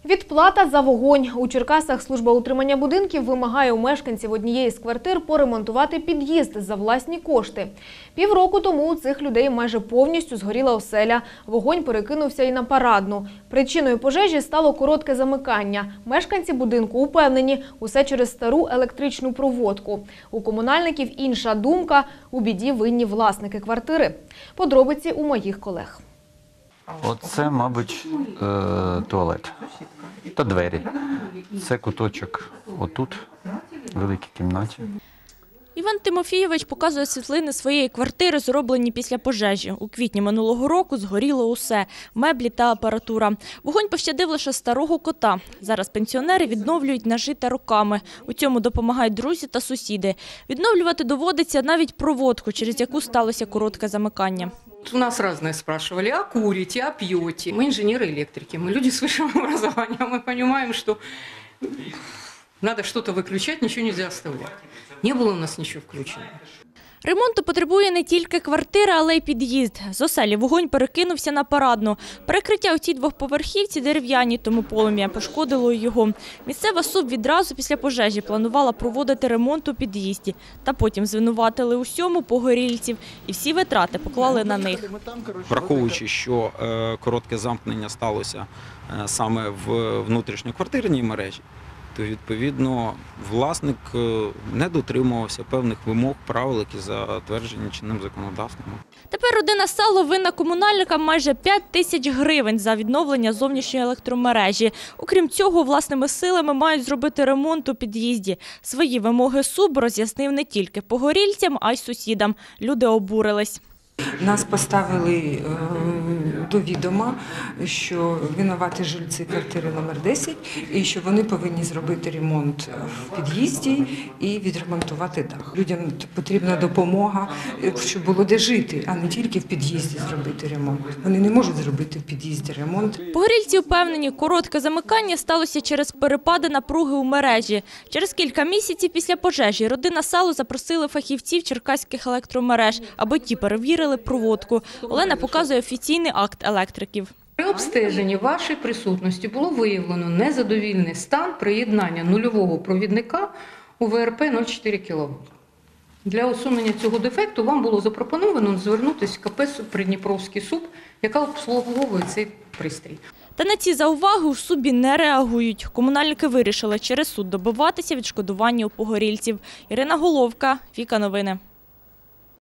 Відплата за вогонь. У Черкасах служба утримання будинків вимагає у мешканців однієї з квартир поремонтувати під'їзд за власні кошти. Півроку тому у цих людей майже повністю згоріла оселя. Вогонь перекинувся і на Парадну. Причиною пожежі стало коротке замикання. Мешканці будинку упевнені – усе через стару електричну проводку. У комунальників інша думка – у біді винні власники квартири. Подробиці у моїх колег. Оце, мабуть, туалет та двері. Це куточок отут, в великій кімнаті. Іван Тимофійович показує світлини своєї квартири, зроблені після пожежі. У квітні минулого року згоріло усе – меблі та апаратура. Вогонь пощадив лише старого кота. Зараз пенсіонери відновлюють нажите роками. У цьому допомагають друзі та сусіди. Відновлювати доводиться навіть проводку, через яку сталося коротке замикання. У нас разные спрашивали, а курите, а пьете. Мы инженеры-электрики, мы люди с высшим образованием, мы понимаем, что надо что-то выключать, ничего нельзя оставлять. Не было у нас ничего включено. Ремонту потребує не тільки квартира, але й під'їзд. З оселі вогонь перекинувся на Парадну. Перекриття у цій двохповерхівці дерев'яні, тому полум'я пошкодило й його. Місцева СУБ відразу після пожежі планувала проводити ремонт у під'їзді. Та потім звинуватили усьому погорільців і всі витрати поклали на них. Враховуючи, що коротке замкнення сталося саме в внутрішньоквартирній мережі, то, відповідно, власник не дотримувався певних вимог, правил, які затверджені чинним законодавством. Тепер родина Сало винна комунальникам майже 5 тисяч гривень за відновлення зовнішньої електромережі. Окрім цього, власними силами мають зробити ремонт у під'їзді. Свої вимоги СУБ роз'яснив не тільки погорільцям, а й сусідам. Люди обурились. Нас поставили до відома, що винуваті жильці квартири номер 10 і що вони повинні зробити ремонт в під'їзді і відремонтувати дах. Людям потрібна допомога, щоб було де жити, а не тільки в під'їзді зробити ремонт. Вони не можуть зробити в під'їзді ремонт. Погорільці впевнені, коротке замикання сталося через перепади напруги у мережі. Через кілька місяців після пожежі родина Сало запросили фахівців черкаських електромереж, аби ті перевірили проводку. Олена показує офіційний акт електриків. При обстеженні вашої присутності було виявлено незадовільний стан приєднання нульового провідника у ВРП 0,4 кВт. Для усунення цього дефекту вам було запропоновано звернутися в КП «Придніпровський СУБ», яка обслуговує цей пристрій. Та на ці зауваги у СУБі не реагують. Комунальники вирішили через суд добиватися відшкодування у погорільців. Ірина Головка, Віка Новини.